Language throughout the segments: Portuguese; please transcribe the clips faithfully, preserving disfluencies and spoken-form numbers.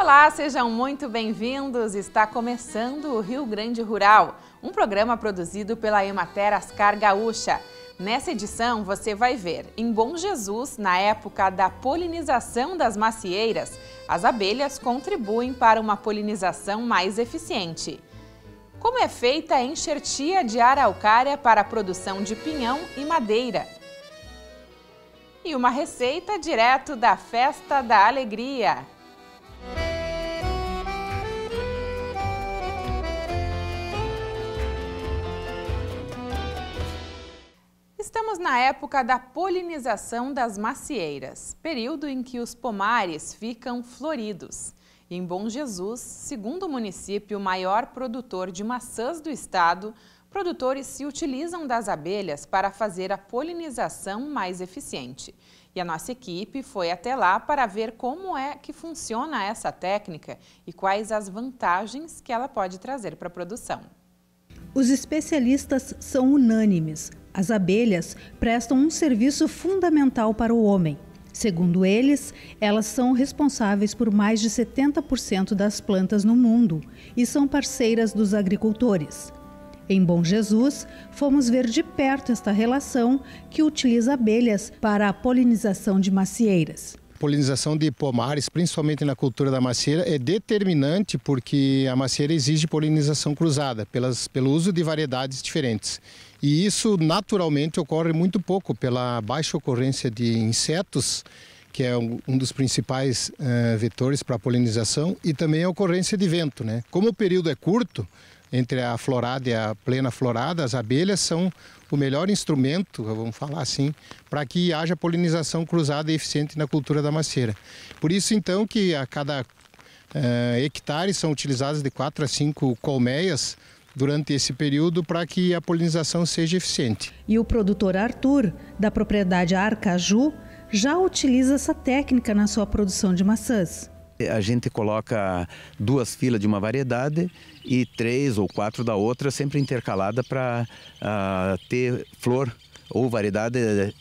Olá, sejam muito bem-vindos. Está começando o Rio Grande Rural, um programa produzido pela Emater Ascar Gaúcha. Nessa edição você vai ver, em Bom Jesus, na época da polinização das macieiras, as abelhas contribuem para uma polinização mais eficiente. Como é feita a enxertia de araucária para a produção de pinhão e madeira. E uma receita direto da Festa da Alegria. Estamos na época da polinização das macieiras, período em que os pomares ficam floridos. E em Bom Jesus, segundo o município maior produtor de maçãs do estado, produtores se utilizam das abelhas para fazer a polinização mais eficiente. E a nossa equipe foi até lá para ver como é que funciona essa técnica e quais as vantagens que ela pode trazer para a produção. Os especialistas são unânimes. As abelhas prestam um serviço fundamental para o homem. Segundo eles, elas são responsáveis por mais de setenta por cento das plantas no mundo e são parceiras dos agricultores. Em Bom Jesus, fomos ver de perto esta relação que utiliza abelhas para a polinização de macieiras. A polinização de pomares, principalmente na cultura da macieira, é determinante porque a macieira exige polinização cruzada, pelas, pelo uso de variedades diferentes. E isso naturalmente ocorre muito pouco pela baixa ocorrência de insetos, que é um, um dos principais uh, vetores para a polinização, e também a ocorrência de vento, né? Como o período é curto, entre a florada e a plena florada, as abelhas são o melhor instrumento, vamos falar assim, para que haja polinização cruzada e eficiente na cultura da macieira. Por isso, então, que a cada uh, hectare são utilizadas de quatro a cinco colmeias durante esse período para que a polinização seja eficiente. E o produtor Arthur, da propriedade Arcaju, já utiliza essa técnica na sua produção de maçãs. A gente coloca duas filas de uma variedade e três ou quatro da outra, sempre intercalada para uh, ter flor ou variedade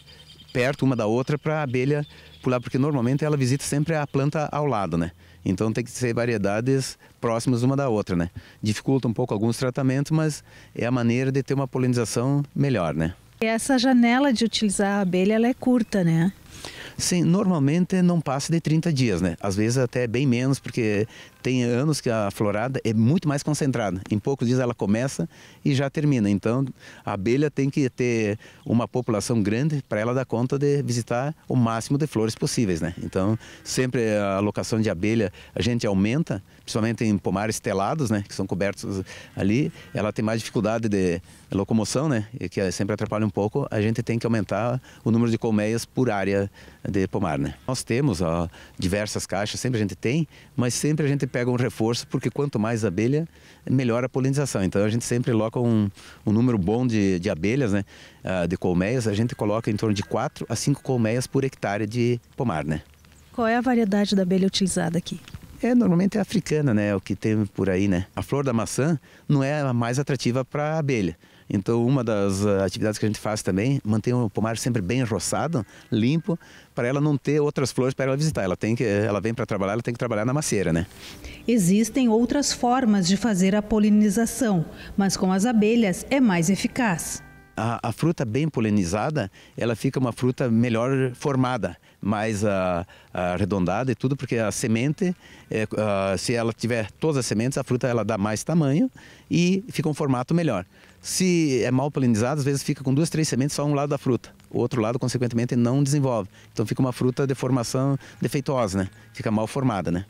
perto uma da outra para a abelha pular, porque normalmente ela visita sempre a planta ao lado, né? Então tem que ser variedades próximas uma da outra, né? Dificulta um pouco alguns tratamentos, mas é a maneira de ter uma polinização melhor, né? E essa janela de utilizar a abelha, ela é curta, né? Sim, normalmente não passa de trinta dias, né? Às vezes até bem menos, porque tem anos que a florada é muito mais concentrada. Em poucos dias ela começa e já termina. Então, a abelha tem que ter uma população grande para ela dar conta de visitar o máximo de flores possíveis, né? Então, sempre a alocação de abelha a gente aumenta, principalmente em pomares telados, né? Que são cobertos ali. Ela tem mais dificuldade de locomoção, né? E que sempre atrapalha um pouco. A gente tem que aumentar o número de colmeias por área de pomar, né? Nós temos ó, diversas caixas, sempre a gente tem, mas sempre a gente pega um reforço, porque quanto mais abelha, melhor a polinização. Então a gente sempre coloca um, um número bom de, de abelhas, né? Uh, de colmeias, a gente coloca em torno de quatro a cinco colmeias por hectare de pomar, né? Qual é a variedade da abelha utilizada aqui? É, normalmente é africana, né? O que tem por aí, né? A flor da maçã não é a mais atrativa para a abelha. Então, uma das atividades que a gente faz também, manter o pomar sempre bem roçado, limpo, para ela não ter outras flores para ela visitar. Ela tem que, ela vem para trabalhar, ela tem que trabalhar na macieira, né? Existem outras formas de fazer a polinização, mas com as abelhas é mais eficaz. A, a fruta bem polinizada, ela fica uma fruta melhor formada, mais uh, arredondada e tudo, porque a semente, é, uh, se ela tiver todas as sementes, a fruta ela dá mais tamanho e fica um formato melhor. Se é mal polinizado, às vezes fica com duas, três sementes só um lado da fruta. O outro lado, consequentemente, não desenvolve. Então fica uma fruta de formação defeituosa, né? Fica mal formada, né?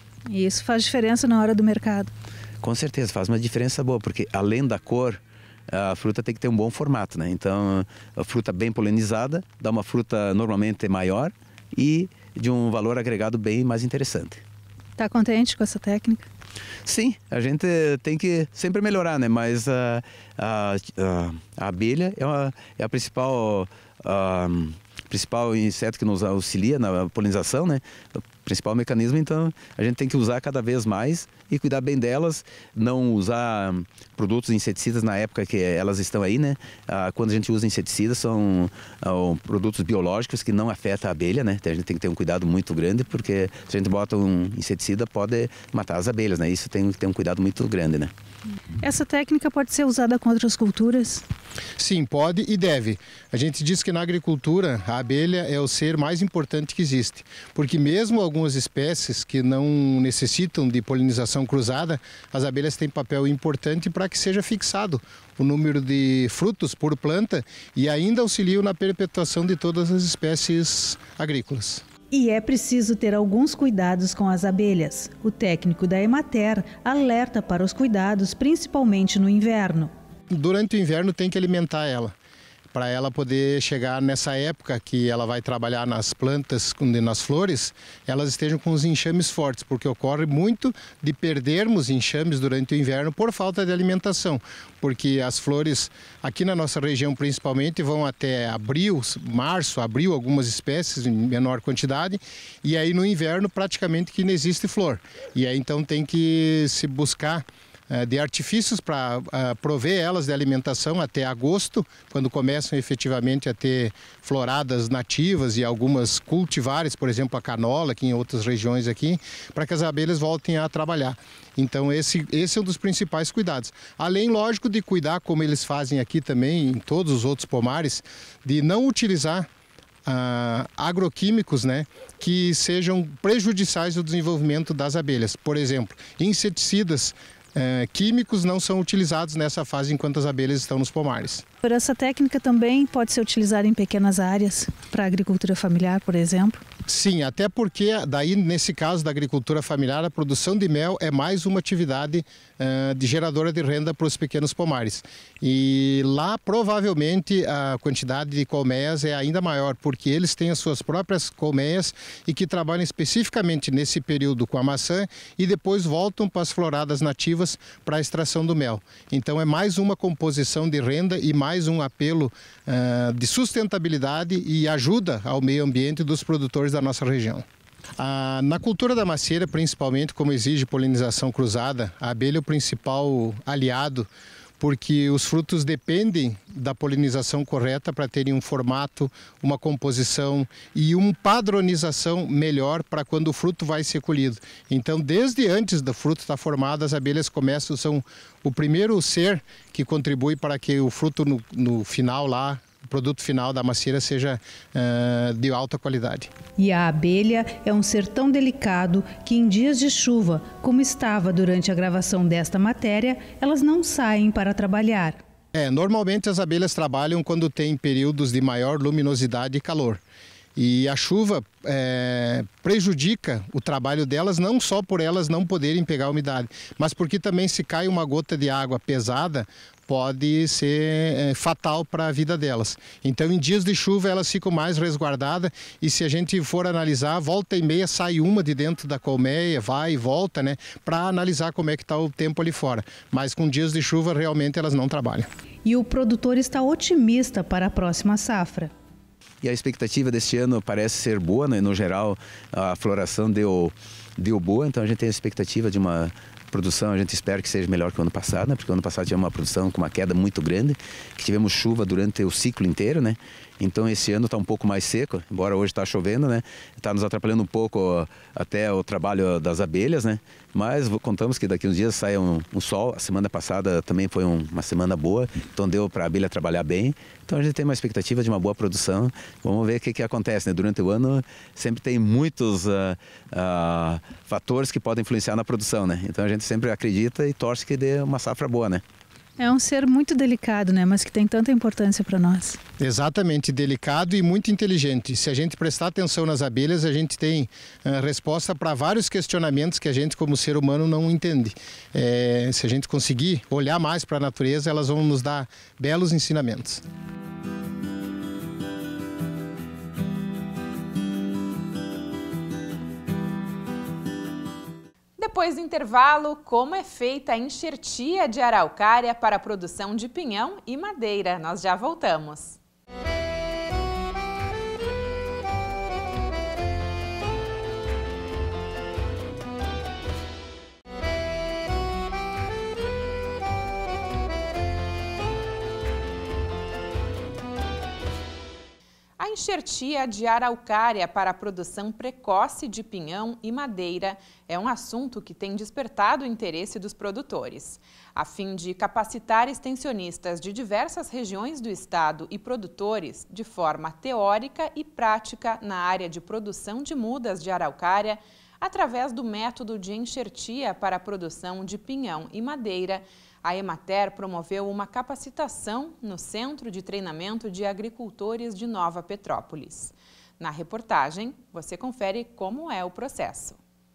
E isso faz diferença na hora do mercado? Com certeza, faz uma diferença boa, porque além da cor, a fruta tem que ter um bom formato, né? Então, a fruta bem polinizada dá uma fruta normalmente maior e de um valor agregado bem mais interessante. Está contente com essa técnica? Sim, a gente tem que sempre melhorar, né? Mas a, a, a, a abelha é, uma, é a principal, a, principal inseto que nos auxilia na polinização, né? principal mecanismo, então a gente tem que usar cada vez mais e cuidar bem delas, não usar produtos inseticidas na época que elas estão aí, né? Ah, quando a gente usa inseticidas são ah, produtos biológicos que não afetam a abelha, né? Então a gente tem que ter um cuidado muito grande, porque se a gente bota um inseticida pode matar as abelhas, né? Isso tem que ter um cuidado muito grande, né? Essa técnica pode ser usada com outras culturas? Sim, pode e deve. A gente diz que na agricultura a abelha é o ser mais importante que existe, porque mesmo algumas espécies que não necessitam de polinização cruzada, as abelhas têm papel importante para que seja fixado o número de frutos por planta e ainda auxiliam na perpetuação de todas as espécies agrícolas. E é preciso ter alguns cuidados com as abelhas. O técnico da Emater alerta para os cuidados, principalmente no inverno. Durante o inverno tem que alimentar ela, para ela poder chegar nessa época que ela vai trabalhar nas plantas, nas flores, elas estejam com os enxames fortes, porque ocorre muito de perdermos enxames durante o inverno por falta de alimentação, porque as flores aqui na nossa região principalmente vão até abril, março, abril, algumas espécies em menor quantidade, e aí no inverno praticamente que não existe flor, e aí então tem que se buscar de artifícios para uh, prover elas de alimentação até agosto, quando começam efetivamente a ter floradas nativas e algumas cultivares, por exemplo a canola, aqui em outras regiões aqui, para que as abelhas voltem a trabalhar. Então esse, esse é um dos principais cuidados. Além, lógico, de cuidar, como eles fazem aqui também, em todos os outros pomares, de não utilizar Uh, agroquímicos, né, que sejam prejudiciais ao desenvolvimento das abelhas. Por exemplo, inseticidas uh, químicos não são utilizados nessa fase enquanto as abelhas estão nos pomares. Essa técnica também pode ser utilizada em pequenas áreas, para a agricultura familiar, por exemplo? Sim, até porque daí nesse caso da agricultura familiar a produção de mel é mais uma atividade uh, de geradora de renda para os pequenos pomares. E lá provavelmente a quantidade de colmeias é ainda maior, porque eles têm as suas próprias colmeias e que trabalham especificamente nesse período com a maçã e depois voltam para as floradas nativas para a extração do mel. Então é mais uma composição de renda e mais um apelo uh, de sustentabilidade e ajuda ao meio ambiente dos produtores da nossa região. Ah, na cultura da macieira, principalmente, como exige polinização cruzada, a abelha é o principal aliado, porque os frutos dependem da polinização correta para terem um formato, uma composição e uma padronização melhor para quando o fruto vai ser colhido. Então, desde antes do fruto estar formado, as abelhas começam, são o primeiro ser que contribui para que o fruto no, no final lá, o produto final da macieira seja uh, de alta qualidade. E a abelha é um ser tão delicado que em dias de chuva, como estava durante a gravação desta matéria, elas não saem para trabalhar. É, normalmente as abelhas trabalham quando tem períodos de maior luminosidade e calor. E a chuva é, prejudica o trabalho delas, não só por elas não poderem pegar a umidade, mas porque também se cai uma gota de água pesada, pode ser é, fatal para a vida delas. Então, em dias de chuva, elas ficam mais resguardadas e se a gente for analisar, volta e meia sai uma de dentro da colmeia, vai e volta, né, para analisar como é que está o tempo ali fora. Mas com dias de chuva, realmente elas não trabalham. E o produtor está otimista para a próxima safra. E a expectativa deste ano parece ser boa, né? No geral, a floração deu, deu boa, então a gente tem a expectativa de uma produção, a gente espera que seja melhor que o ano passado, né? Porque o ano passado tivemos uma produção com uma queda muito grande, que tivemos chuva durante o ciclo inteiro, né? Então esse ano está um pouco mais seco, embora hoje está chovendo, né? Está nos atrapalhando um pouco até o trabalho das abelhas, né? Mas contamos que daqui uns dias sai um, um sol. A semana passada também foi um, uma semana boa, então deu para a abelha trabalhar bem. Então a gente tem uma expectativa de uma boa produção. Vamos ver o que, que acontece, né? Durante o ano sempre tem muitos uh, uh, fatores que podem influenciar na produção, né? Então a gente sempre acredita e torce que dê uma safra boa, né? É um ser muito delicado, né? Mas que tem tanta importância para nós. Exatamente, delicado e muito inteligente. Se a gente prestar atenção nas abelhas, a gente tem uh, resposta para vários questionamentos que a gente, como ser humano, não entende. É, se a gente conseguir olhar mais para a natureza, elas vão nos dar belos ensinamentos. Depois do intervalo, como é feita a enxertia de araucária para a produção de pinhão e madeira. Nós já voltamos. A enxertia de araucária para a produção precoce de pinhão e madeira é um assunto que tem despertado o interesse dos produtores. A fim de capacitar extensionistas de diversas regiões do estado e produtores de forma teórica e prática na área de produção de mudas de araucária, através do método de enxertia para a produção de pinhão e madeira, a Emater promoveu uma capacitação no Centro de Treinamento de Agricultores de Nova Petrópolis. Na reportagem, você confere como é o processo.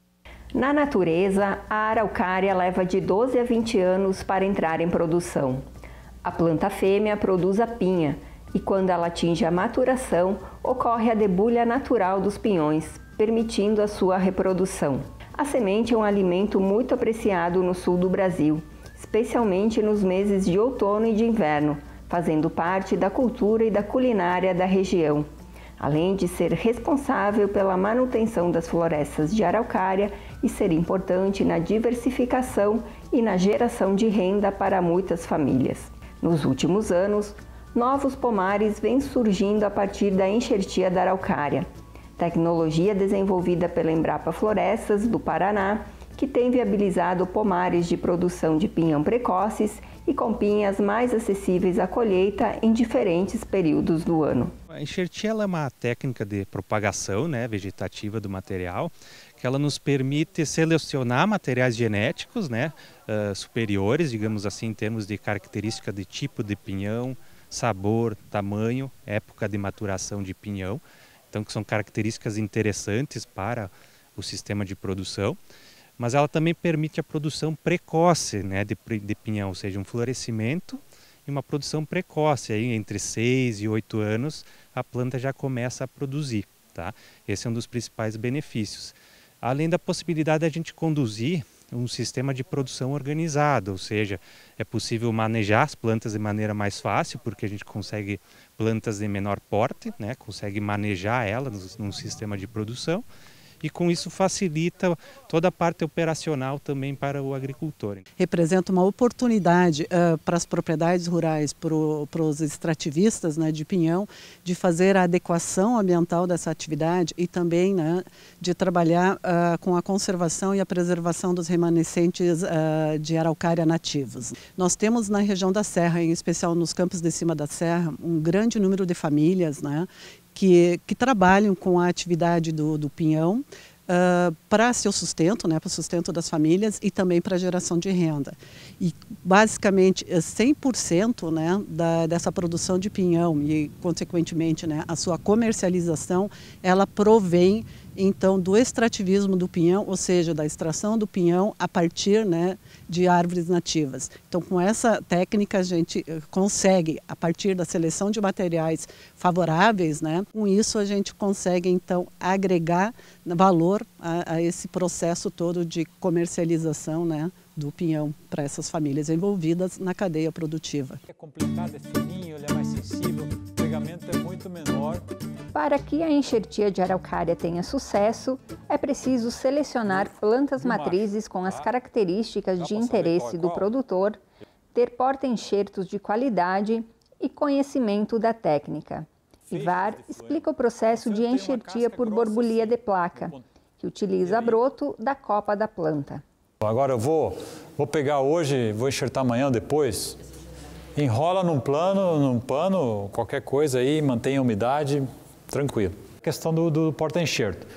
Na natureza, a araucária leva de doze a vinte anos para entrar em produção. A planta fêmea produz a pinha e, quando ela atinge a maturação, ocorre a debulha natural dos pinhões, permitindo a sua reprodução. A semente é um alimento muito apreciado no sul do Brasil, especialmente nos meses de outono e de inverno, fazendo parte da cultura e da culinária da região, além de ser responsável pela manutenção das florestas de araucária e ser importante na diversificação e na geração de renda para muitas famílias. Nos últimos anos, novos pomares vêm surgindo a partir da enxertia da araucária, tecnologia desenvolvida pela Embrapa Florestas do Paraná, que tem viabilizado pomares de produção de pinhão precoces e com pinhas mais acessíveis à colheita em diferentes períodos do ano. A enxertia ela é uma técnica de propagação, né, vegetativa do material, que ela nos permite selecionar materiais genéticos, né, uh, superiores, digamos assim, em termos de característica de tipo de pinhão, sabor, tamanho, época de maturação de pinhão. Então, que são características interessantes para o sistema de produção. Mas ela também permite a produção precoce, né, de, de pinhão, ou seja, um florescimento e uma produção precoce. Aí, entre seis e oito anos, a planta já começa a produzir. Tá? Esse é um dos principais benefícios. Além da possibilidade de a gente conduzir um sistema de produção organizado, ou seja, é possível manejar as plantas de maneira mais fácil, porque a gente consegue plantas de menor porte, né, consegue manejar elas num sistema de produção. E com isso facilita toda a parte operacional também para o agricultor. Representa uma oportunidade uh, para as propriedades rurais, para os extrativistas, né, de pinhão, de fazer a adequação ambiental dessa atividade e também, né, de trabalhar uh, com a conservação e a preservação dos remanescentes uh, de araucária nativos. Nós temos na região da Serra, em especial nos campos de cima da Serra, um grande número de famílias, né, Que, que trabalham com a atividade do, do pinhão uh, para seu sustento, né, para o sustento das famílias e também para a geração de renda. E basicamente cem por cento, né, da, dessa produção de pinhão e consequentemente, né, a sua comercialização, ela provém então do extrativismo do pinhão, ou seja, da extração do pinhão a partir, né, de árvores nativas. Então, com essa técnica a gente consegue, a partir da seleção de materiais favoráveis, né, com isso a gente consegue então agregar valor a, a esse processo todo de comercialização, né, do pinhão para essas famílias envolvidas na cadeia produtiva. É complicado, é fininho, ele é mais sensível, o pegamento é muito menor. Para que a enxertia de araucária tenha sucesso, é preciso selecionar plantas matrizes com as características de interesse do produtor, ter porta-enxertos de qualidade e conhecimento da técnica. Ivar explica o processo de enxertia por borbulia de placa, que utiliza broto da copa da planta. Agora eu vou, vou pegar hoje, vou enxertar amanhã ou depois, enrola num plano, num pano, qualquer coisa aí, mantenha a umidade, tranquilo. A questão do, do porta-enxerto.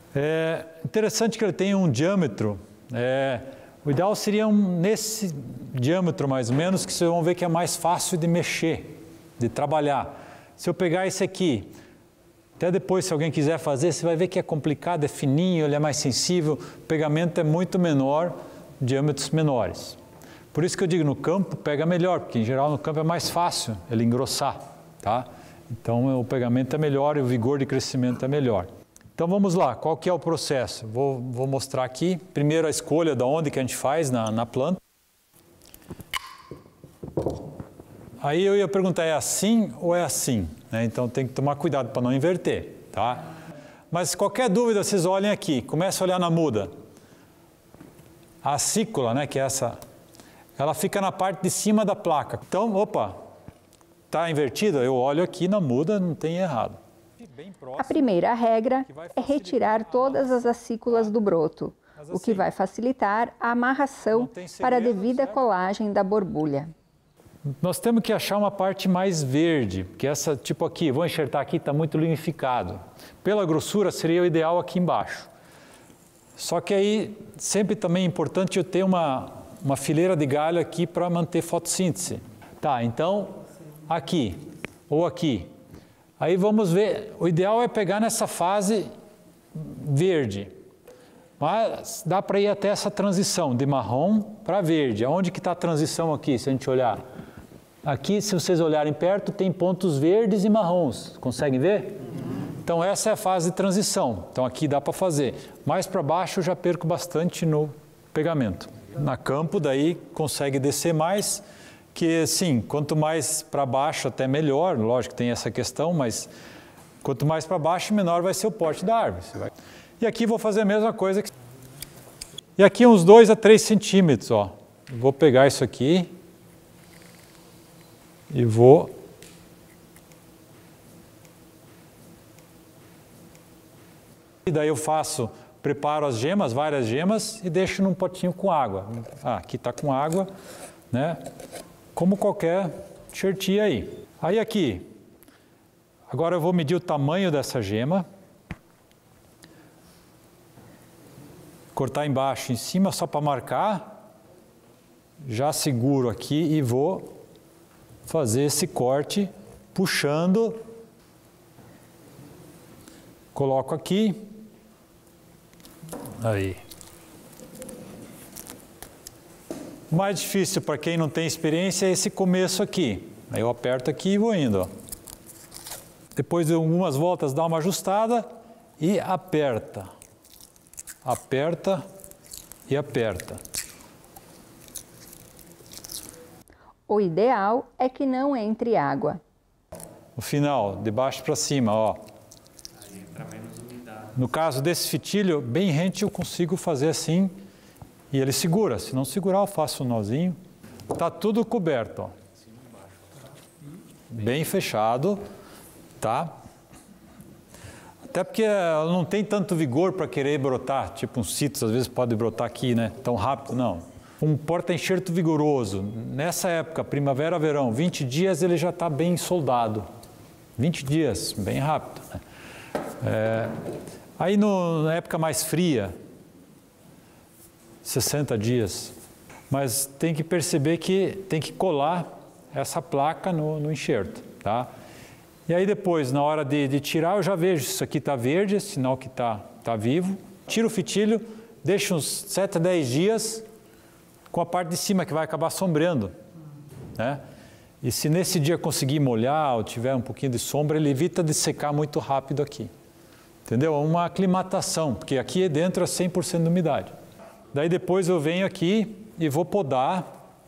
É interessante que ele tenha um diâmetro, é, o ideal seria um, nesse diâmetro mais ou menos, que vocês vão ver que é mais fácil de mexer, de trabalhar. Se eu pegar esse aqui, até depois, se alguém quiser fazer, você vai ver que é complicado, é fininho, ele é mais sensível, o pegamento é muito menor, diâmetros menores. Por isso que eu digo, no campo pega melhor, porque em geral no campo é mais fácil ele engrossar, tá? Então o pegamento é melhor e o vigor de crescimento é melhor. Então vamos lá, qual que é o processo? Vou, vou mostrar aqui, primeiro a escolha de onde que a gente faz na, na planta. Aí eu ia perguntar, é assim ou é assim? Né? Então tem que tomar cuidado para não inverter, tá? Mas qualquer dúvida, vocês olhem aqui, começa a olhar na muda. A acícula, né, que é essa, ela fica na parte de cima da placa. Então, opa, está invertida? Eu olho aqui na muda, não tem errado. A primeira regra é retirar todas as acículas do broto, o que vai facilitar a amarração para a devida colagem da borbulha. Nós temos que achar uma parte mais verde, que essa tipo aqui, vou enxertar aqui, está muito lignificado. Pela grossura seria o ideal aqui embaixo. Só que aí sempre também é importante eu ter uma, uma fileira de galho aqui para manter fotossíntese. Tá, então aqui ou aqui. Aí vamos ver, o ideal é pegar nessa fase verde. Mas dá para ir até essa transição de marrom para verde. Aonde que está a transição aqui, se a gente olhar? Aqui, se vocês olharem perto, tem pontos verdes e marrons. Conseguem ver? Então, essa é a fase de transição. Então, aqui dá para fazer. Mais para baixo, eu já perco bastante no pegamento. Na campo, daí, consegue descer mais, que, sim, quanto mais para baixo, até melhor. Lógico que tem essa questão, mas quanto mais para baixo, menor vai ser o porte da árvore. Você vai... E aqui vou fazer a mesma coisa. Que... E aqui uns dois a três centímetros, ó. Vou pegar isso aqui e vou e daí eu faço, preparo as gemas, várias gemas e deixo num potinho com água. Ah, aqui está com água, né? Como qualquer enxertia aí. Aí aqui, agora eu vou medir o tamanho dessa gema. Cortar embaixo e em cima só para marcar, já seguro aqui e vou fazer esse corte puxando, coloco aqui, aí. O mais difícil para quem não tem experiência é esse começo aqui, aí eu aperto aqui e vou indo, ó. Depois de algumas voltas dá uma ajustada e aperta. Aperta e aperta. O ideal é que não entre água. No final, de baixo para cima, ó. No caso desse fitilho, bem rente eu consigo fazer assim e ele segura. Se não segurar, eu faço um nozinho. Tá tudo coberto, ó. Bem fechado, tá? Até porque ela não tem tanto vigor para querer brotar, tipo um citrus, às vezes pode brotar aqui, né? Tão rápido, não. Um porta-enxerto vigoroso, nessa época, primavera, verão, vinte dias ele já está bem soldado. vinte dias, bem rápido, né? É, aí no, na época mais fria, sessenta dias. Mas tem que perceber que tem que colar essa placa no, no enxerto, tá? E aí depois, na hora de, de tirar, eu já vejo se isso aqui está verde, é sinal que está tá vivo. Tiro o fitilho, deixo uns sete a dez dias com a parte de cima que vai acabar sombreando, né? E se nesse dia conseguir molhar ou tiver um pouquinho de sombra, ele evita de secar muito rápido aqui. Entendeu? Uma aclimatação, porque aqui dentro é cem por cento de umidade. Daí depois eu venho aqui e vou podar.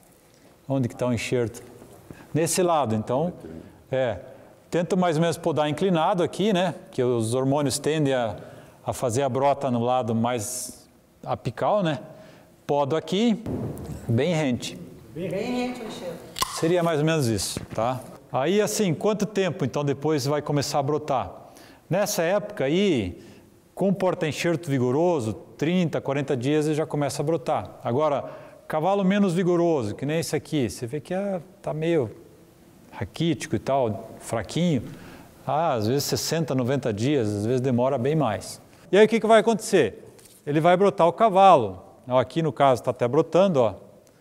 Onde que está o enxerto? Nesse lado, então, é... Tento mais ou menos podar inclinado aqui, né? Que os hormônios tendem a, a fazer a brota no lado mais apical, né? Podo aqui, bem rente. Bem rente, Michel. Seria mais ou menos isso, tá? Aí, assim, quanto tempo, então, depois vai começar a brotar? Nessa época aí, com porta-enxerto vigoroso, trinta, quarenta dias ele já começa a brotar. Agora, cavalo menos vigoroso, que nem esse aqui, você vê que é, tá meio... raquítico e tal, fraquinho, ah, às vezes sessenta, noventa dias, às vezes demora bem mais. E aí o que, que vai acontecer? Ele vai brotar o cavalo. Aqui no caso está até brotando, ó.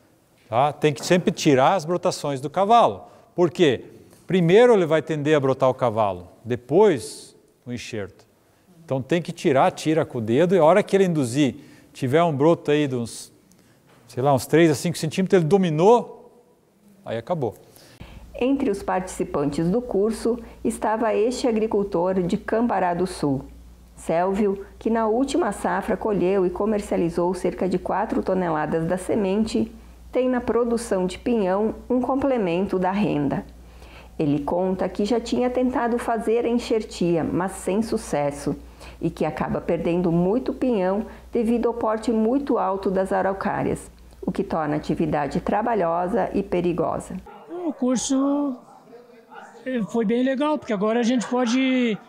Tá? Tem que sempre tirar as brotações do cavalo. Por quê? Primeiro ele vai tender a brotar o cavalo, depois o enxerto. Então tem que tirar, tira com o dedo, e a hora que ele induzir, tiver um broto aí de uns, sei lá, uns três a cinco centímetros, ele dominou, aí acabou. Entre os participantes do curso estava este agricultor de Cambará do Sul, Sélvio, que na última safra colheu e comercializou cerca de quatro toneladas da semente, tem na produção de pinhão um complemento da renda. Ele conta que já tinha tentado fazer a enxertia, mas sem sucesso, e que acaba perdendo muito pinhão devido ao porte muito alto das araucárias, o que torna a atividade trabalhosa e perigosa. O curso foi bem legal, porque agora a gente pode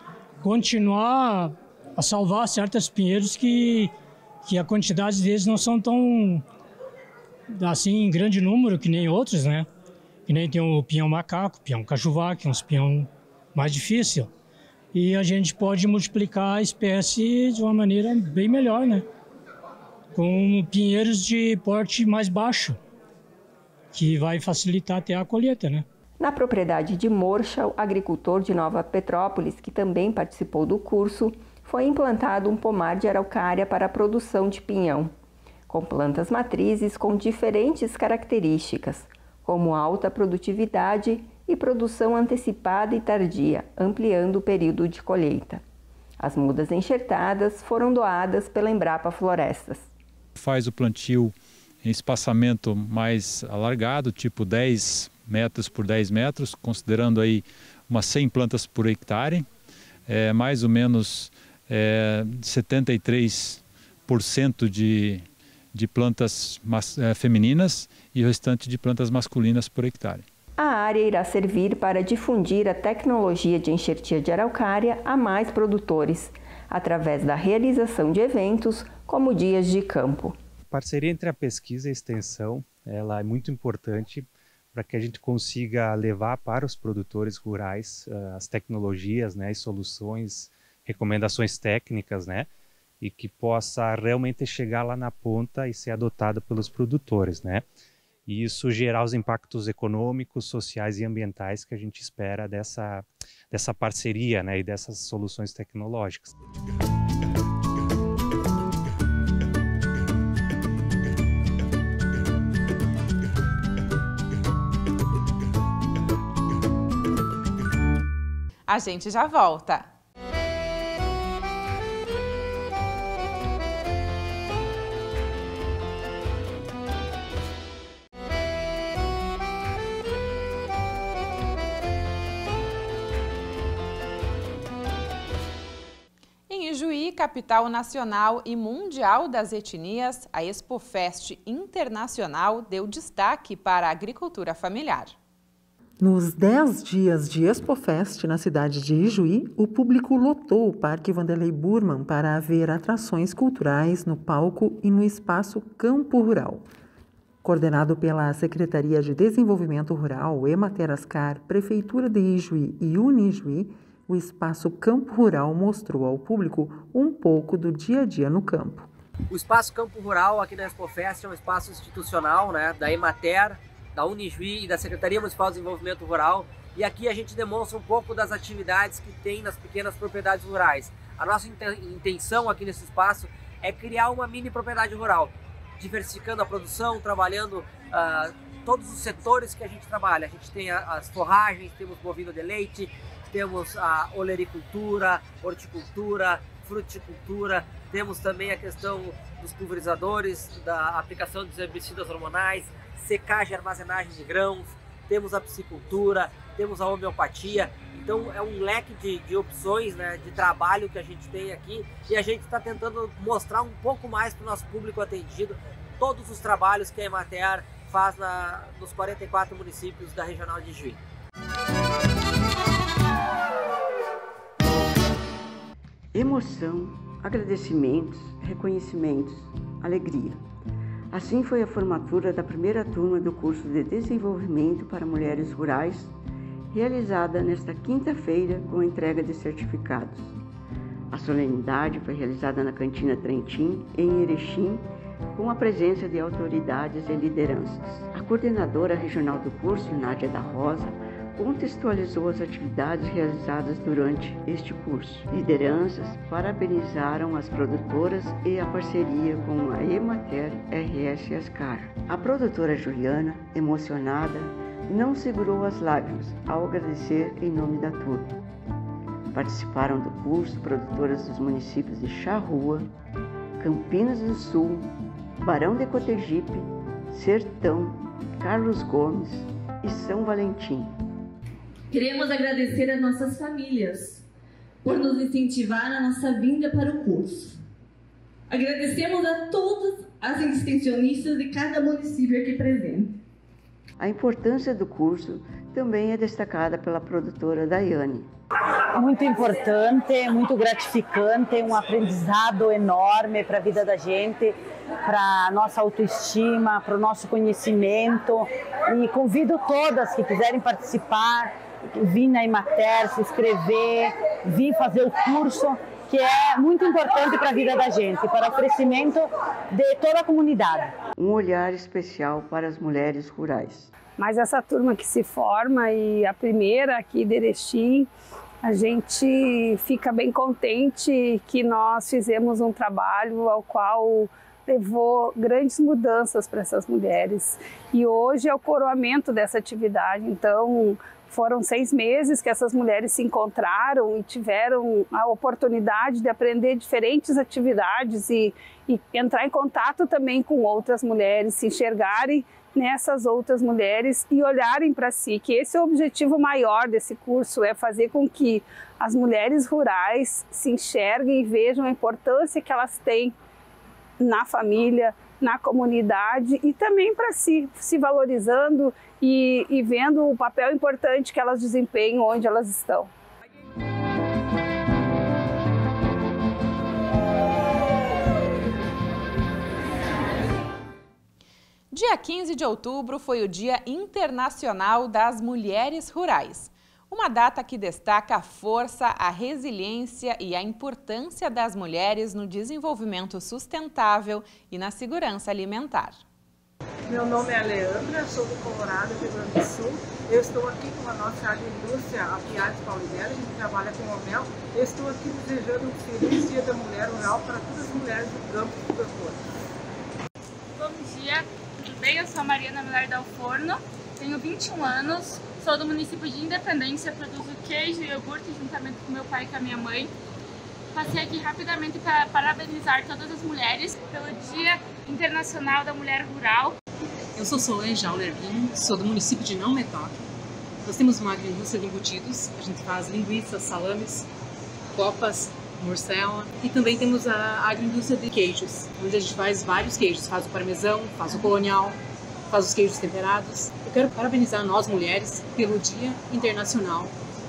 continuar a salvar certos pinheiros que, que a quantidade deles não são tão, assim, em grande número que nem outros, né? Que nem tem o pinhão macaco, o pinhão cachuvá, que é um pinhão mais difícil. E a gente pode multiplicar a espécie de uma maneira bem melhor, né? Com pinheiros de porte mais baixo, que vai facilitar até a colheita, né? Na propriedade de Morcha, o agricultor de Nova Petrópolis, que também participou do curso, foi implantado um pomar de araucária para a produção de pinhão, com plantas matrizes com diferentes características, como alta produtividade e produção antecipada e tardia, ampliando o período de colheita. As mudas enxertadas foram doadas pela Embrapa Florestas. Faz o plantio em espaçamento mais alargado, tipo dez metros por dez metros, considerando aí umas cem plantas por hectare, é, mais ou menos é, setenta e três por cento de, de plantas mas, é, femininas e o restante de plantas masculinas por hectare. A área irá servir para difundir a tecnologia de enxertia de araucária a mais produtores, através da realização de eventos como dias de campo. A parceria entre a pesquisa e a extensão, ela é muito importante para que a gente consiga levar para os produtores rurais uh, as tecnologias, né, as soluções, recomendações técnicas, né, e que possa realmente chegar lá na ponta e ser adotada pelos produtores, né, e isso gerar os impactos econômicos, sociais e ambientais que a gente espera dessa, dessa parceria, né, e dessas soluções tecnológicas. A gente já volta. Em Ijuí, capital nacional e mundial das etnias, a Expofest Internacional deu destaque para a agricultura familiar. Nos dez dias de Expofest na cidade de Ijuí, o público lotou o Parque Vanderlei Burman para ver atrações culturais no palco e no espaço Campo Rural. Coordenado pela Secretaria de Desenvolvimento Rural, Emater Ascar, Prefeitura de Ijuí e Unijuí, o espaço Campo Rural mostrou ao público um pouco do dia a dia no campo. O espaço Campo Rural aqui na Expofest é um espaço institucional, né, da Emater, da Unijuí e da Secretaria Municipal de Desenvolvimento Rural, e aqui a gente demonstra um pouco das atividades que tem nas pequenas propriedades rurais. A nossa intenção aqui nesse espaço é criar uma mini propriedade rural, diversificando a produção, trabalhando uh, todos os setores que a gente trabalha. A gente tem a, as forragens, temos bovino de leite, temos a olericultura, horticultura, fruticultura, temos também a questão dos pulverizadores, da aplicação de herbicidas hormonais, secagem e armazenagem de grãos, temos a piscicultura, temos a homeopatia. Então é um leque de, de opções, né, de trabalho que a gente tem aqui, e a gente está tentando mostrar um pouco mais para o nosso público atendido todos os trabalhos que a Emater faz na, nos quarenta e quatro municípios da Regional de Ijuí. Emoção, agradecimentos, reconhecimentos, alegria. Assim foi a formatura da primeira turma do curso de Desenvolvimento para Mulheres Rurais, realizada nesta quinta-feira com a entrega de certificados. A solenidade foi realizada na Cantina Trentin, em Erechim, com a presença de autoridades e lideranças. A coordenadora regional do curso, Nádia da Rosa, contextualizou as atividades realizadas durante este curso. Lideranças parabenizaram as produtoras e a parceria com a Emater R S Ascar. A produtora Juliana, emocionada, não segurou as lágrimas ao agradecer em nome da turma. Participaram do curso produtoras dos municípios de Charrua, Campinas do Sul, Barão de Cotegipe, Sertão, Carlos Gomes e São Valentim. Queremos agradecer às nossas famílias por nos incentivar na nossa vinda para o curso. Agradecemos a todas as extensionistas de cada município aqui presente. A importância do curso também é destacada pela produtora Daiane. muito importante, muito gratificante, um aprendizado enorme para a vida da gente, para a nossa autoestima, para o nosso conhecimento. E convido todas que quiserem participar, vir na Emater, se inscrever, vir fazer o curso, que é muito importante para a vida da gente, para o crescimento de toda a comunidade. Um olhar especial para as mulheres rurais. Mas essa turma que se forma e a primeira aqui de Erechim, a gente fica bem contente que nós fizemos um trabalho ao qual levou grandes mudanças para essas mulheres. E hoje é o coroamento dessa atividade, então foram seis meses que essas mulheres se encontraram e tiveram a oportunidade de aprender diferentes atividades e, e entrar em contato também com outras mulheres, se enxergarem nessas outras mulheres e olharem para si, que esse é o objetivo maior desse curso, é fazer com que as mulheres rurais se enxerguem e vejam a importância que elas têm na família, na comunidade e também para si, se valorizando e, e vendo o papel importante que elas desempenham onde elas estão. Dia quinze de outubro foi o Dia Internacional das Mulheres Rurais. Uma data que destaca a força, a resiliência e a importância das mulheres no desenvolvimento sustentável e na segurança alimentar. Meu nome é Leandra, sou do Colorado, Rio Grande do Sul. Eu estou aqui com a nossa agroindústria, a Piates Paulinelli, a gente trabalha com o mel. Eu estou aqui desejando um feliz Dia da Mulher Rural para todas as mulheres do campo e do pecuário. Bom dia, tudo bem? Eu sou a Mariana Miller Dal Forno, tenho vinte e um anos. Sou do município de Independência, produzo queijo e iogurte juntamente com meu pai e com a minha mãe. Passei aqui rapidamente para parabenizar todas as mulheres pelo Dia Internacional da Mulher Rural. Eu sou Solange Aulervin, sou do município de Não Metoque. Nós temos uma agroindústria de embutidos, a gente faz linguiças, salames, copas, morcela e também temos a agroindústria de queijos, onde a gente faz vários queijos, faz o parmesão, faz o colonial, faz os queijos temperados. Eu quero parabenizar nós mulheres pelo Dia Internacional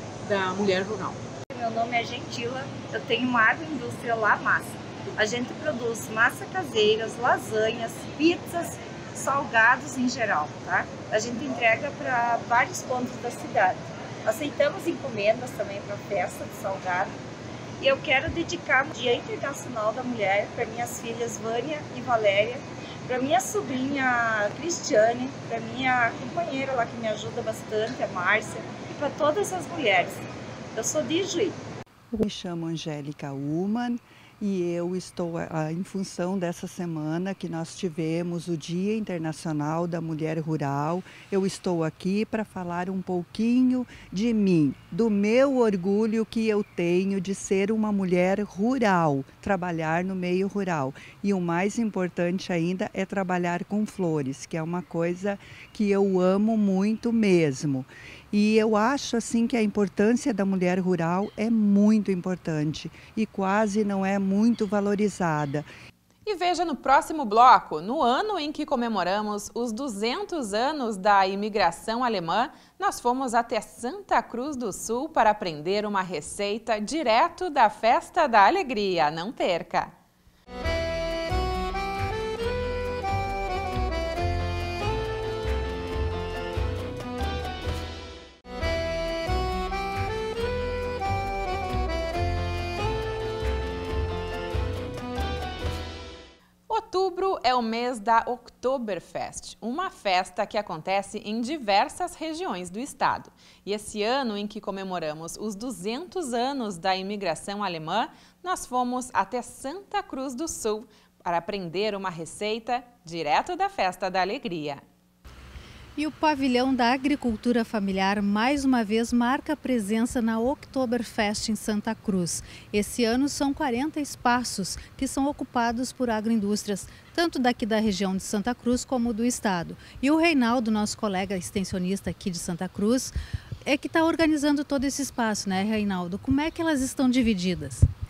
da Mulher Rural. Meu nome é Gentila, eu tenho uma agroindústria La Massa. A gente produz massa caseiras, lasanhas, pizzas, salgados em geral, tá? A gente entrega para vários pontos da cidade. Aceitamos encomendas também para festa de salgado. E eu quero dedicar o Dia Internacional da Mulher para minhas filhas Vânia e Valéria, para minha sobrinha Cristiane, para minha companheira lá que me ajuda bastante, a Márcia, e para todas as mulheres. Eu sou de Ijuí. Eu me chamo Angélica Ullmann e eu estou ah, em função dessa semana que nós tivemos o Dia Internacional da Mulher Rural. Eu estou aqui para falar um pouquinho de mim, do meu orgulho que eu tenho de ser uma mulher rural, trabalhar no meio rural. E o mais importante ainda é trabalhar com flores, que é uma coisa que eu amo muito mesmo. E eu acho assim que a importância da mulher rural é muito importante e quase não é muito valorizada. E veja no próximo bloco, no ano em que comemoramos os duzentos anos da imigração alemã, nós fomos até Santa Cruz do Sul para aprender uma receita direto da Festa da Alegria. Não perca! Outubro é o mês da Oktoberfest, uma festa que acontece em diversas regiões do estado. E esse ano em que comemoramos os duzentos anos da imigração alemã, nós fomos até Santa Cruz do Sul para aprender uma receita direto da Festa da Alegria. E o pavilhão da agricultura familiar mais uma vez marca a presença na Oktoberfest em Santa Cruz. Esse ano são quarenta espaços que são ocupados por agroindústrias, tanto daqui da região de Santa Cruz como do estado. E o Reinaldo, nosso colega extensionista aqui de Santa Cruz, é que está organizando todo esse espaço, né, Reinaldo? Como é que elas estão divididas?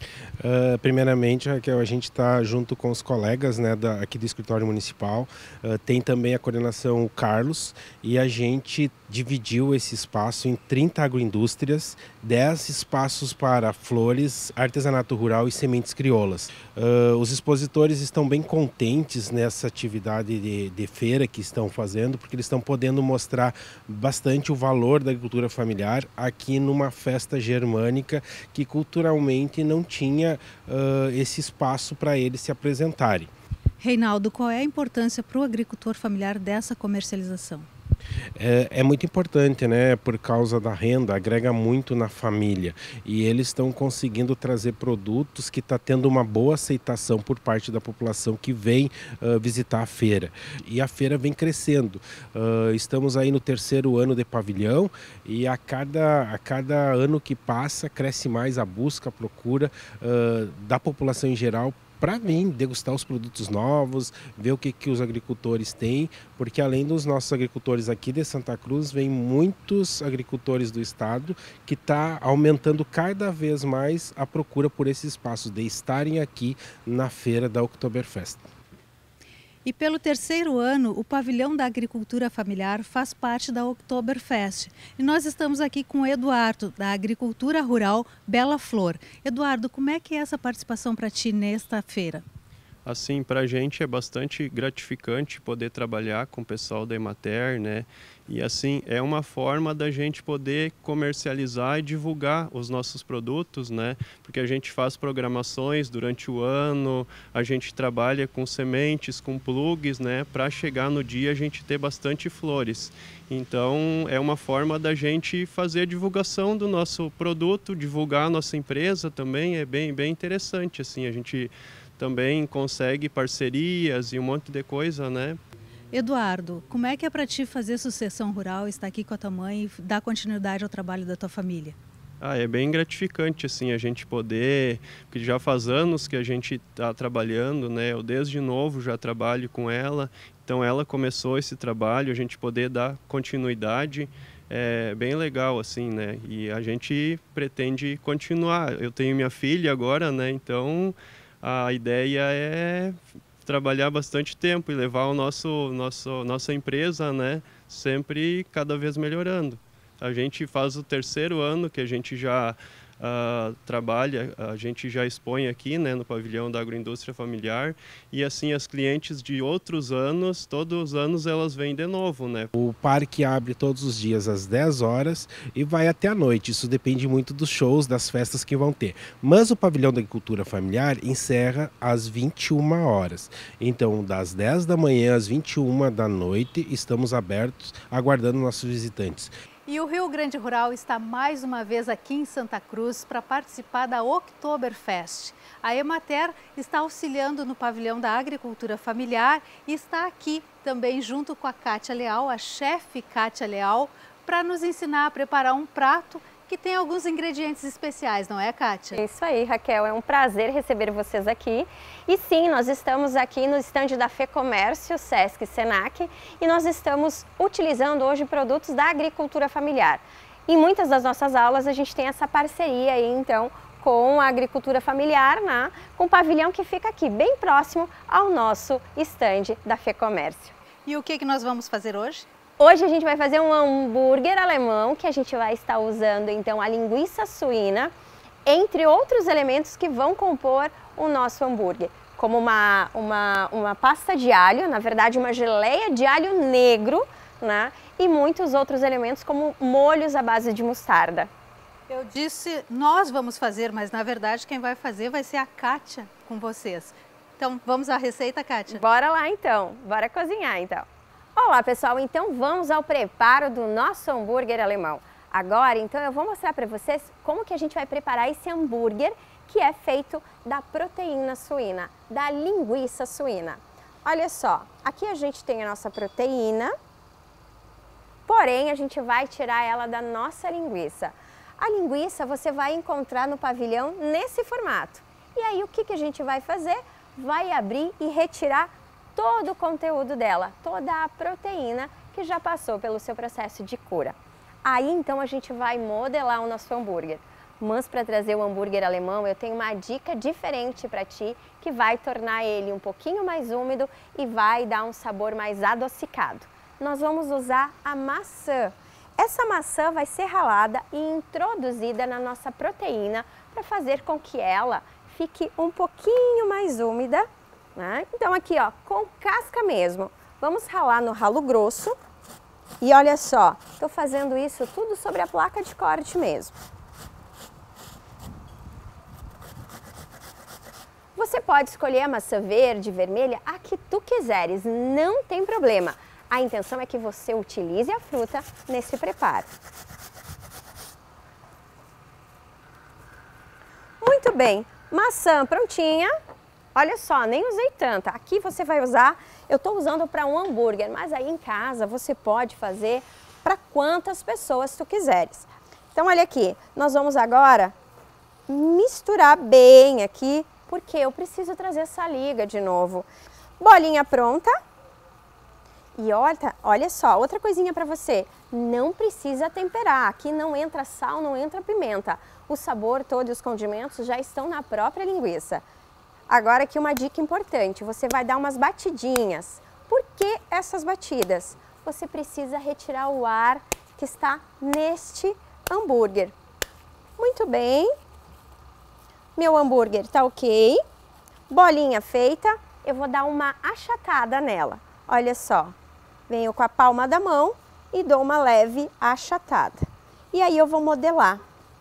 Uh, primeiramente, Raquel, a gente está junto com os colegas, né, da, aqui do escritório municipal, uh, tem também a coordenação o Carlos, e a gente dividiu esse espaço em trinta agroindústrias, dez espaços para flores, artesanato rural e sementes crioulas. Uh, os expositores estão bem contentes nessa atividade de, de feira que estão fazendo, porque eles estão podendo mostrar bastante o valor da agricultura familiar aqui numa festa germânica que culturalmente não tinha uh, esse espaço para eles se apresentarem. Reinaldo, qual é a importância para o agricultor familiar dessa comercialização? É, é muito importante, né? Por causa da renda, agrega muito na família. E eles estão conseguindo trazer produtos que está tendo uma boa aceitação por parte da população que vem uh, visitar a feira. E a feira vem crescendo. Uh, estamos aí no terceiro ano de pavilhão e a cada, a cada ano que passa cresce mais a busca, a procura uh, da população em geral para vir degustar os produtos novos, ver o que, que os agricultores têm, porque além dos nossos agricultores aqui de Santa Cruz, vem muitos agricultores do estado que está aumentando cada vez mais a procura por esses espaços, de estarem aqui na feira da Oktoberfest. E pelo terceiro ano, o Pavilhão da Agricultura Familiar faz parte da Oktoberfest. E nós estamos aqui com o Eduardo, da Agricultura Rural Bela Flor. Eduardo, como é que é essa participação para ti nesta feira? Assim, para a gente é bastante gratificante poder trabalhar com o pessoal da Emater, né? E assim, é uma forma da gente poder comercializar e divulgar os nossos produtos, né? Porque a gente faz programações durante o ano, a gente trabalha com sementes, com plugs, né? Para chegar no dia a gente ter bastante flores. Então, é uma forma da gente fazer a divulgação do nosso produto, divulgar a nossa empresa também, é bem, bem interessante, assim, a gente também consegue parcerias e um monte de coisa, né? Eduardo, como é que é para ti fazer sucessão rural, estar aqui com a tua mãe e dar continuidade ao trabalho da tua família? Ah, é bem gratificante, assim, a gente poder, porque já faz anos que a gente está trabalhando, né? Eu desde novo já trabalho com ela, então ela começou esse trabalho, a gente poder dar continuidade, é bem legal, assim, né? E a gente pretende continuar. Eu tenho minha filha agora, né? Então a ideia é trabalhar bastante tempo e levar o nosso, nosso, nossa empresa, né, sempre cada vez melhorando. A gente faz o terceiro ano que a gente já uh, trabalha, a gente já expõe aqui, né, no pavilhão da agroindústria familiar, e assim as clientes de outros anos, todos os anos elas vêm de novo, né. O parque abre todos os dias às dez horas e vai até a noite, isso depende muito dos shows, das festas que vão ter. Mas o pavilhão da agricultura familiar encerra às vinte e uma horas. Então, das dez da manhã às vinte e uma da noite, estamos abertos, aguardando nossos visitantes. E o Rio Grande Rural está mais uma vez aqui em Santa Cruz para participar da Oktoberfest. A Emater está auxiliando no pavilhão da agricultura familiar e está aqui também junto com a Kátia Leal, a chefe Kátia Leal, para nos ensinar a preparar um prato que tem alguns ingredientes especiais, não é, Kátia? Isso aí, Raquel, é um prazer receber vocês aqui. E sim, nós estamos aqui no estande da FEComércio, Sesc Senac, e nós estamos utilizando hoje produtos da agricultura familiar. Em muitas das nossas aulas a gente tem essa parceria aí, então, com a agricultura familiar, né? Com o pavilhão que fica aqui, bem próximo ao nosso estande da FEComércio. E o que, que nós vamos fazer hoje? Hoje a gente vai fazer um hambúrguer alemão, que a gente vai estar usando então a linguiça suína, entre outros elementos que vão compor o nosso hambúrguer, como uma, uma, uma pasta de alho, na verdade uma geleia de alho negro, né? E muitos outros elementos como molhos à base de mostarda. Eu disse nós vamos fazer, mas na verdade quem vai fazer vai ser a Kátia com vocês. Então vamos à receita, Kátia? Bora lá então, bora cozinhar então. Olá pessoal, então vamos ao preparo do nosso hambúrguer alemão. Agora então eu vou mostrar para vocês como que a gente vai preparar esse hambúrguer que é feito da proteína suína, da linguiça suína. Olha só, aqui a gente tem a nossa proteína, porém a gente vai tirar ela da nossa linguiça. A linguiça você vai encontrar no pavilhão nesse formato. E aí o que que a gente vai fazer? Vai abrir e retirar todo o conteúdo dela, toda a proteína que já passou pelo seu processo de cura. Aí então a gente vai modelar o nosso hambúrguer. Mas para trazer o hambúrguer alemão, eu tenho uma dica diferente para ti, que vai tornar ele um pouquinho mais úmido e vai dar um sabor mais adocicado. Nós vamos usar a maçã. Essa maçã vai ser ralada e introduzida na nossa proteína para fazer com que ela fique um pouquinho mais úmida, né? Então aqui, ó, com casca mesmo. Vamos ralar no ralo grosso. E olha só, estou fazendo isso tudo sobre a placa de corte mesmo. Você pode escolher a maçã verde, vermelha, a que tu quiseres, não tem problema. A intenção é que você utilize a fruta nesse preparo. Muito bem, maçã prontinha. Olha só, nem usei tanta. Aqui você vai usar, eu estou usando para um hambúrguer, mas aí em casa você pode fazer para quantas pessoas tu quiseres. Então olha aqui, nós vamos agora misturar bem aqui, porque eu preciso trazer essa liga de novo. Bolinha pronta. E olha, olha só, outra coisinha para você, não precisa temperar, aqui não entra sal, não entra pimenta. O sabor todo e os condimentos já estão na própria linguiça. Agora aqui uma dica importante, você vai dar umas batidinhas. Por que essas batidas? Você precisa retirar o ar que está neste hambúrguer. Muito bem. Meu hambúrguer tá ok. Bolinha feita, eu vou dar uma achatada nela. Olha só, venho com a palma da mão e dou uma leve achatada. E aí eu vou modelar.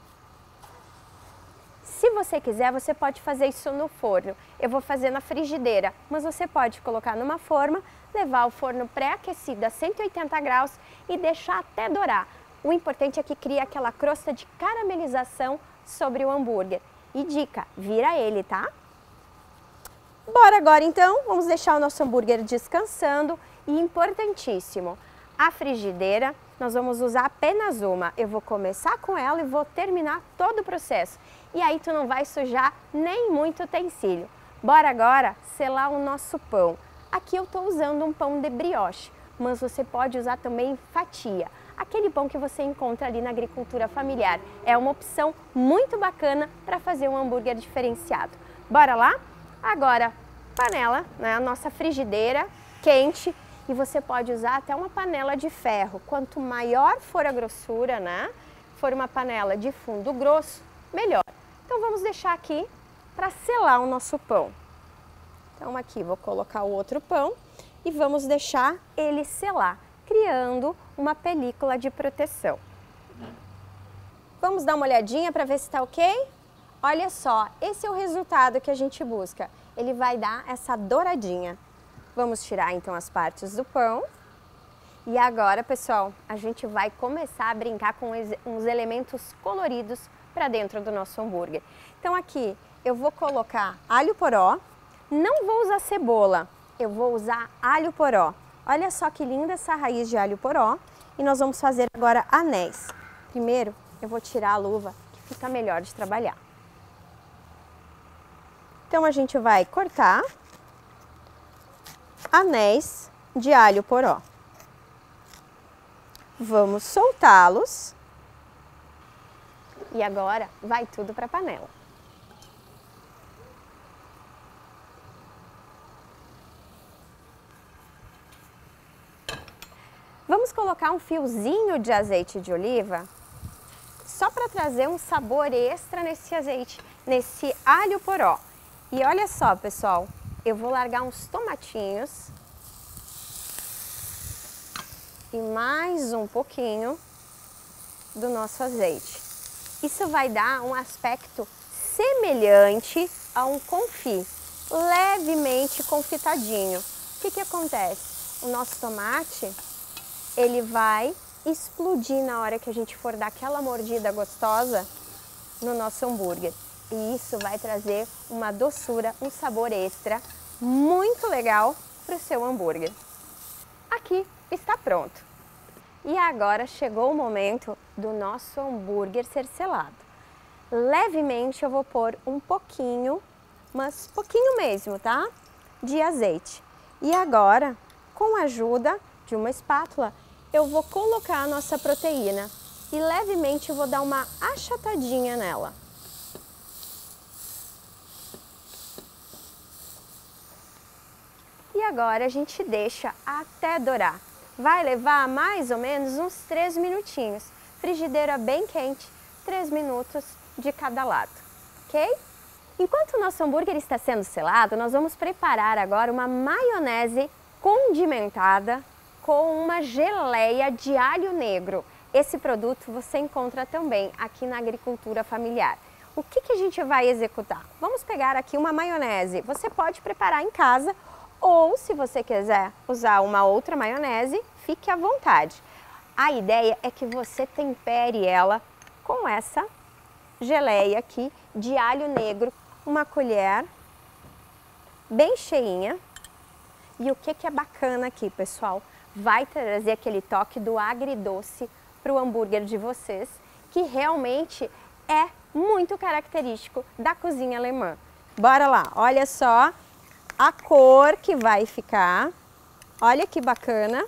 Se você quiser, você pode fazer isso no forno. Eu vou fazer na frigideira, mas você pode colocar numa forma, levar ao forno pré-aquecido a cento e oitenta graus e deixar até dourar. O importante é que crie aquela crosta de caramelização sobre o hambúrguer. E dica, vira ele, tá? Bora agora então, vamos deixar o nosso hambúrguer descansando. E importantíssimo, a frigideira, nós vamos usar apenas uma. Eu vou começar com ela e vou terminar todo o processo. E aí tu não vai sujar nem muito utensílio. Bora agora selar o nosso pão. Aqui eu estou usando um pão de brioche, mas você pode usar também fatia. Aquele pão que você encontra ali na agricultura familiar. É uma opção muito bacana para fazer um hambúrguer diferenciado. Bora lá? Agora, panela, né? A nossa frigideira quente. E você pode usar até uma panela de ferro. Quanto maior for a grossura, né? For uma panela de fundo grosso, melhor. Então vamos deixar aqui para selar o nosso pão. Então aqui vou colocar o outro pão e vamos deixar ele selar, criando uma película de proteção. Vamos dar uma olhadinha para ver se está ok? Olha só, esse é o resultado que a gente busca. Ele vai dar essa douradinha. Vamos tirar então as partes do pão. E agora, pessoal, a gente vai começar a brincar com uns elementos coloridos para dentro do nosso hambúrguer. Então aqui eu vou colocar alho poró. Não vou usar cebola, eu vou usar alho poró. Olha só que linda essa raiz de alho poró. E nós vamos fazer agora anéis. Primeiro, eu vou tirar a luva, que fica melhor de trabalhar. Então a gente vai cortar anéis de alho poró. Vamos soltá-los. E agora vai tudo para a panela. Vamos colocar um fiozinho de azeite de oliva, só para trazer um sabor extra nesse azeite, nesse alho poró. E olha só, pessoal, eu vou largar uns tomatinhos e mais um pouquinho do nosso azeite. Isso vai dar um aspecto semelhante a um confit, levemente confitadinho. O que que acontece? O nosso tomate, ele vai explodir na hora que a gente for dar aquela mordida gostosa no nosso hambúrguer. E isso vai trazer uma doçura, um sabor extra muito legal para o seu hambúrguer. Aqui está pronto. E agora chegou o momento do nosso hambúrguer ser selado. Levemente eu vou pôr um pouquinho, mas pouquinho mesmo, tá? De azeite. E agora, com a ajuda de uma espátula, eu vou colocar a nossa proteína. e levemente eu vou dar uma achatadinha nela. E agora a gente deixa até dourar. Vai levar mais ou menos uns três minutinhos. Frigideira bem quente, três minutos de cada lado, ok? Enquanto o nosso hambúrguer está sendo selado, nós vamos preparar agora uma maionese condimentada com uma geleia de alho negro. Esse produto você encontra também aqui na Agricultura Familiar. O que que a gente vai executar? Vamos pegar aqui uma maionese. Você pode preparar em casa ou, se você quiser usar uma outra maionese, fique à vontade. A ideia é que você tempere ela com essa geleia aqui de alho negro, uma colher bem cheinha. E o que que é bacana aqui, pessoal? Vai trazer aquele toque do agridoce para o hambúrguer de vocês, que realmente é muito característico da cozinha alemã. Bora lá, olha só a cor que vai ficar, olha que bacana,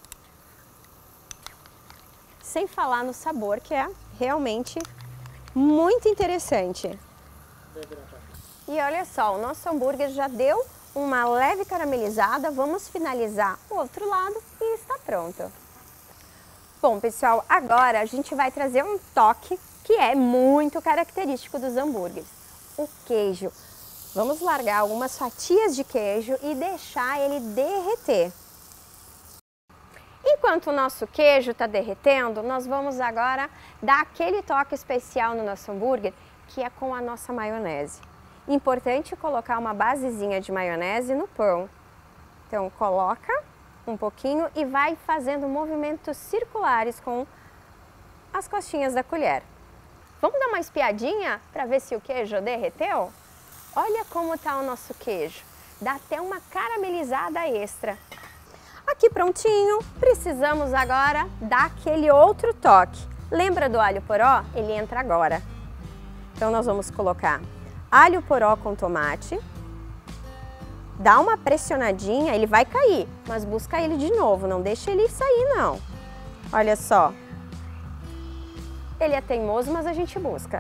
sem falar no sabor, que é realmente muito interessante. E olha só, o nosso hambúrguer já deu uma leve caramelizada, vamos finalizar o outro lado e está pronto. Bom, pessoal, agora a gente vai trazer um toque que é muito característico dos hambúrgueres, o queijo. Vamos largar algumas fatias de queijo e deixar ele derreter. Enquanto o nosso queijo está derretendo, nós vamos agora dar aquele toque especial no nosso hambúrguer, que é com a nossa maionese. Importante colocar uma basezinha de maionese no pão. Então coloca um pouquinho e vai fazendo movimentos circulares com as costinhas da colher. Vamos dar uma espiadinha para ver se o queijo derreteu? Olha como está o nosso queijo, dá até uma caramelizada extra. Aqui prontinho, precisamos agora dar aquele outro toque. Lembra do alho poró? Ele entra agora. Então nós vamos colocar alho poró com tomate, dá uma pressionadinha, ele vai cair, mas busca ele de novo, não deixa ele sair não. Olha só, ele é teimoso, mas a gente busca.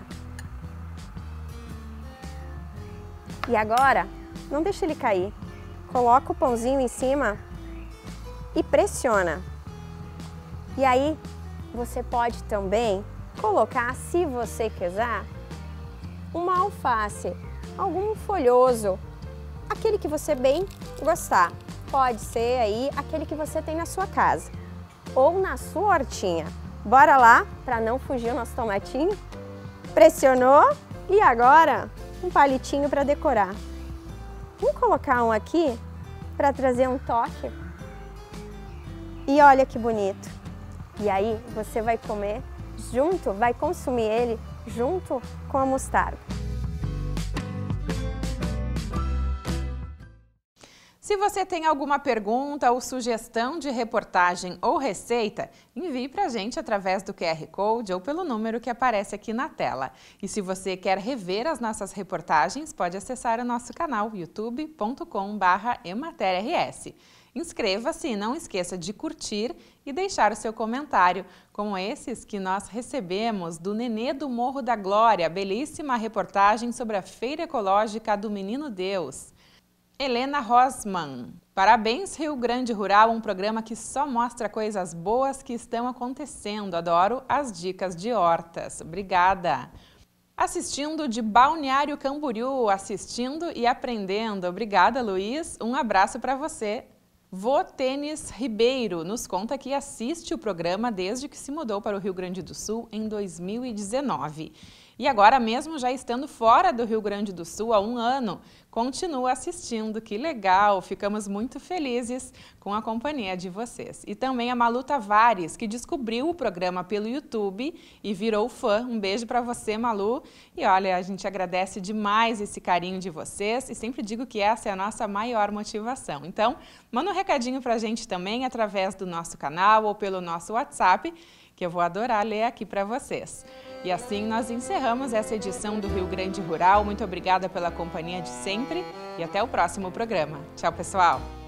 E agora, não deixa ele cair, coloca o pãozinho em cima e pressiona. E aí, você pode também colocar, se você quiser, uma alface, algum folhoso, aquele que você bem gostar. Pode ser aí aquele que você tem na sua casa ou na sua hortinha. Bora lá, para não fugir o nosso tomatinho. Pressionou e agora um palitinho para decorar. Vamos colocar um aqui para trazer um toque. E olha que bonito. E aí você vai comer junto, vai consumir ele junto com a mostarda. Se você tem alguma pergunta ou sugestão de reportagem ou receita, envie para a gente através do Q R Code ou pelo número que aparece aqui na tela. E se você quer rever as nossas reportagens, pode acessar o nosso canal youtube ponto com barra emater R S. Inscreva-se e não esqueça de curtir e deixar o seu comentário, como esses que nós recebemos do Nenê do Morro da Glória, belíssima reportagem sobre a Feira Ecológica do Menino Deus. Helena Rosman, parabéns Rio Grande Rural, um programa que só mostra coisas boas que estão acontecendo. Adoro as dicas de hortas. Obrigada. Assistindo de Balneário Camboriú, assistindo e aprendendo. Obrigada, Luiz. Um abraço para você. Vô Tênis Ribeiro nos conta que assiste o programa desde que se mudou para o Rio Grande do Sul em dois mil e dezenove. E agora mesmo, já estando fora do Rio Grande do Sul há um ano, continua assistindo. Que legal! Ficamos muito felizes com a companhia de vocês. E também a Malu Tavares, que descobriu o programa pelo YouTube e virou fã. Um beijo para você, Malu. E olha, a gente agradece demais esse carinho de vocês e sempre digo que essa é a nossa maior motivação. Então, manda um recadinho para a gente também através do nosso canal ou pelo nosso WhatsApp, que eu vou adorar ler aqui para vocês. E assim nós encerramos essa edição do Rio Grande Rural. Muito obrigada pela companhia de sempre e até o próximo programa. Tchau, pessoal!